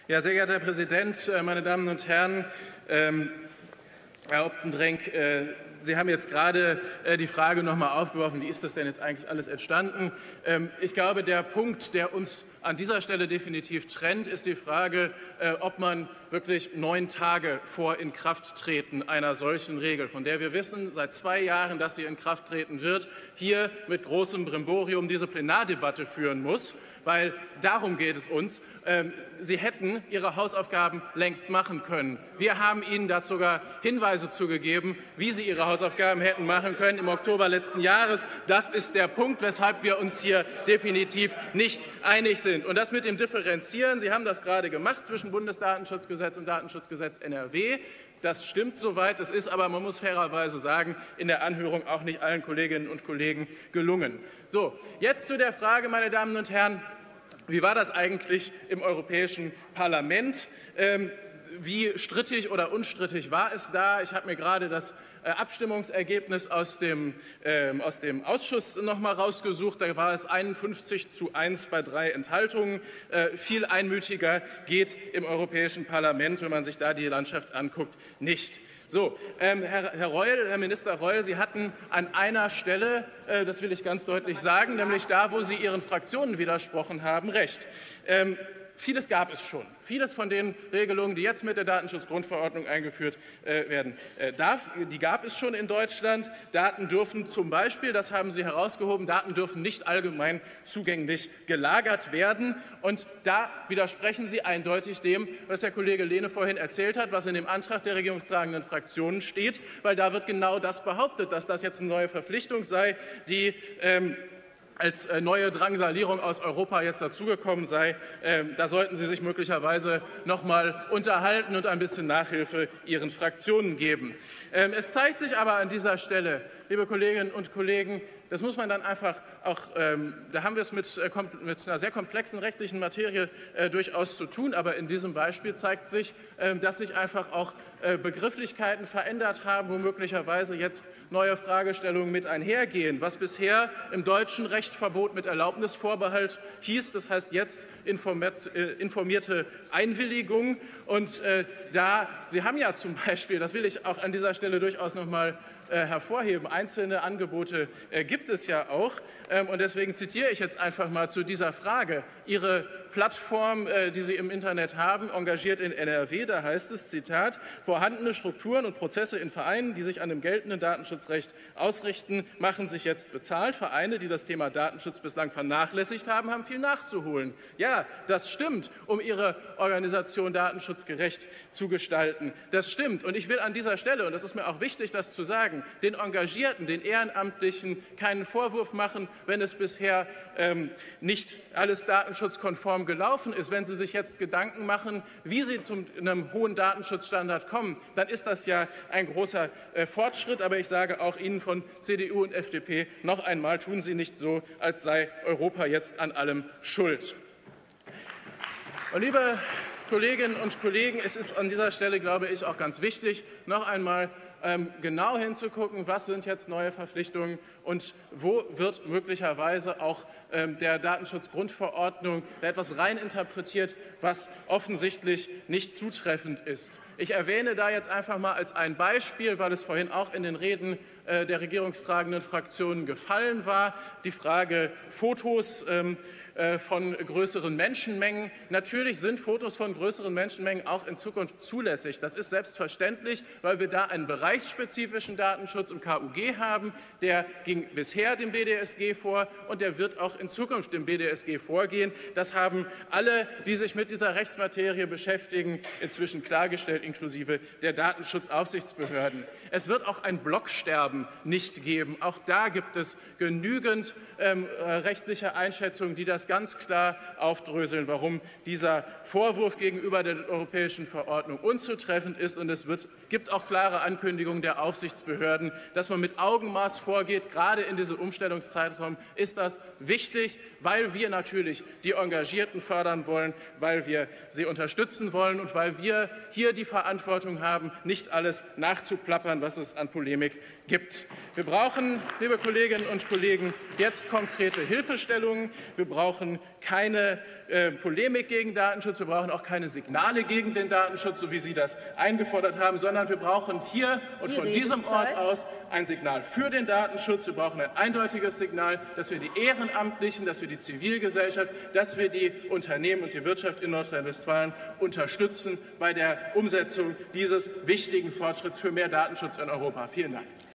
Ja, sehr geehrter Herr Präsident, meine Damen und Herren! Herr Optendrenk, Sie haben jetzt gerade die Frage noch mal aufgeworfen, wie ist das denn jetzt eigentlich alles entstanden? Ich glaube, der Punkt, der uns an dieser Stelle definitiv trennt, ist die Frage, ob man wirklich 9 Tage vor Inkrafttreten einer solchen Regel, von der wir wissen seit 2 Jahren, dass sie in Kraft treten wird, hier mit großem Brimborium diese Plenardebatte führen muss, weil darum geht es uns. Sie hätten Ihre Hausaufgaben längst machen können. Wir haben Ihnen dazu sogar Hinweise zugegeben, wie Sie Ihre Hausaufgaben hätten machen können im Oktober letzten Jahres. Das ist der Punkt, weshalb wir uns hier definitiv nicht einig sind. Und das mit dem Differenzieren, Sie haben das gerade gemacht zwischen Bundesdatenschutzgesetz und Datenschutzgesetz NRW. Das stimmt soweit. Das ist aber, man muss fairerweise sagen, in der Anhörung auch nicht allen Kolleginnen und Kollegen gelungen. So, jetzt zu der Frage, meine Damen und Herren, wie war das eigentlich im Europäischen Parlament? Wie strittig oder unstrittig war es da? Ich habe mir gerade das Abstimmungsergebnis aus dem Ausschuss noch mal rausgesucht. Da war es 51:1 bei 3 Enthaltungen. Viel einmütiger geht im Europäischen Parlament, wenn man sich da die Landschaft anguckt, nicht. So, Herr Minister Reul, Sie hatten an einer Stelle, das will ich ganz deutlich sagen, nämlich da, wo Sie Ihren Fraktionen widersprochen haben, recht. Vieles gab es schon. Vieles von den Regelungen, die jetzt mit der Datenschutzgrundverordnung eingeführt werden, die gab es schon in Deutschland. Daten dürfen zum Beispiel, das haben Sie herausgehoben, Daten dürfen nicht allgemein zugänglich gelagert werden. Und da widersprechen Sie eindeutig dem, was der Kollege Lehne vorhin erzählt hat, was in dem Antrag der regierungstragenden Fraktionen steht, weil da wird genau das behauptet, dass das jetzt eine neue Verpflichtung sei, die als neue Drangsalierung aus Europa jetzt dazugekommen sei. Da sollten Sie sich möglicherweise noch mal unterhalten und ein bisschen Nachhilfe Ihren Fraktionen geben. Es zeigt sich aber an dieser Stelle, liebe Kolleginnen und Kollegen, das muss man dann einfach auch, da haben wir es mit einer sehr komplexen rechtlichen Materie durchaus zu tun, aber in diesem Beispiel zeigt sich, dass sich einfach auch Begrifflichkeiten verändert haben, wo möglicherweise jetzt neue Fragestellungen mit einhergehen. Was bisher im deutschen Recht Verbot mit Erlaubnisvorbehalt hieß, das heißt jetzt informierte Einwilligung. Und Sie haben ja zum Beispiel, das will ich auch an dieser Stelle durchaus noch mal hervorheben. Einzelne Angebote gibt es ja auch. Und deswegen zitiere ich jetzt einfach mal zu dieser Frage Ihre Plattform, die Sie im Internet haben, engagiert in NRW. Da heißt es, Zitat, vorhandene Strukturen und Prozesse in Vereinen, die sich an dem geltenden Datenschutzrecht ausrichten, machen sich jetzt bezahlt. Vereine, die das Thema Datenschutz bislang vernachlässigt haben, haben viel nachzuholen. Ja, das stimmt, um ihre Organisation datenschutzgerecht zu gestalten. Das stimmt. Und ich will an dieser Stelle, und das ist mir auch wichtig, das zu sagen, den Engagierten, den Ehrenamtlichen keinen Vorwurf machen, wenn es bisher nicht alles datenschutzkonform gelaufen ist. Wenn Sie sich jetzt Gedanken machen, wie Sie zu einem hohen Datenschutzstandard kommen, dann ist das ja ein großer Fortschritt. Aber ich sage auch Ihnen von CDU und FDP noch einmal, tun Sie nicht so, als sei Europa jetzt an allem schuld. Und liebe Kolleginnen und Kollegen, es ist an dieser Stelle, glaube ich, auch ganz wichtig, noch einmal genau hinzugucken, was sind jetzt neue Verpflichtungen und wo wird möglicherweise auch der Datenschutzgrundverordnung etwas reininterpretiert, was offensichtlich nicht zutreffend ist. Ich erwähne da jetzt einfach mal als ein Beispiel, weil es vorhin auch in den Reden der regierungstragenden Fraktionen gefallen war, die Frage Fotos von größeren Menschenmengen. Natürlich sind Fotos von größeren Menschenmengen auch in Zukunft zulässig. Das ist selbstverständlich, weil wir da einen bereichsspezifischen Datenschutz im KUG haben. Der ging bisher dem BDSG vor und der wird auch in Zukunft dem BDSG vorgehen. Das haben alle, die sich mit dieser Rechtsmaterie beschäftigen, inzwischen klargestellt, inklusive der Datenschutzaufsichtsbehörden. Es wird auch ein Blocksterben nicht geben. Auch da gibt es genügend rechtliche Einschätzungen, die das ganz klar aufdröseln, warum dieser Vorwurf gegenüber der europäischen Verordnung unzutreffend ist. Und es gibt auch klare Ankündigungen der Aufsichtsbehörden, dass man mit Augenmaß vorgeht. Gerade in diesem Umstellungszeitraum ist das wichtig, weil wir natürlich die Engagierten fördern wollen, weil wir sie unterstützen wollen und weil wir hier die Verantwortung haben, nicht alles nachzuplappern, was es an Polemik gibt. Wir brauchen, liebe Kolleginnen und Kollegen, jetzt konkrete Hilfestellungen. Wir brauchen keine Polemik gegen Datenschutz. Wir brauchen auch keine Signale gegen den Datenschutz, so wie Sie das eingefordert haben, sondern wir brauchen hier und von diesem Ort aus ein Signal für den Datenschutz. Wir brauchen ein eindeutiges Signal, dass wir die Ehrenamtlichen, dass wir die Zivilgesellschaft, dass wir die Unternehmen und die Wirtschaft in Nordrhein-Westfalen unterstützen bei der Umsetzung dieses wichtigen Fortschritts für mehr Datenschutz in Europa. Vielen Dank.